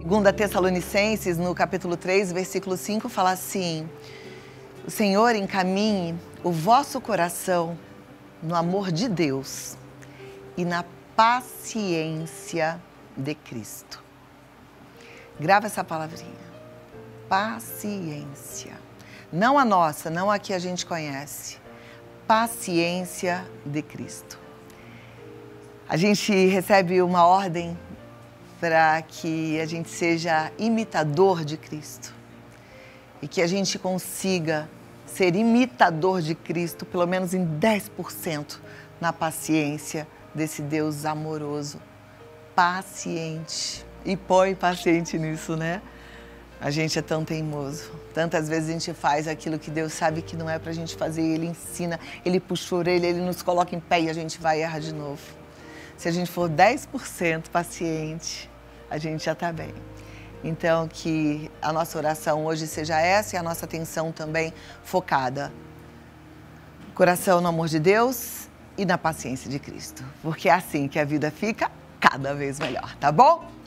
2 Tessalonicenses, no capítulo 3, versículo 5, fala assim: o Senhor encaminhe o vosso coração no amor de Deus e na paciência de Cristo. Grava essa palavrinha. Paciência. Não a nossa, não a que a gente conhece. Paciência de Cristo. A gente recebe uma ordem para que a gente seja imitador de Cristo e que a gente consiga ser imitador de Cristo, pelo menos em 10%, na paciência desse Deus amoroso, paciente. E põe paciente nisso, né? A gente é tão teimoso. Tantas vezes a gente faz aquilo que Deus sabe que não é pra gente fazer. Ele ensina, Ele puxa a orelha, Ele nos coloca em pé e a gente vai errar de novo. Se a gente for 10% paciente, a gente já tá bem. Então, que a nossa oração hoje seja essa e a nossa atenção também focada. Coração no amor de Deus e na paciência de Cristo. Porque é assim que a vida fica cada vez melhor, tá bom?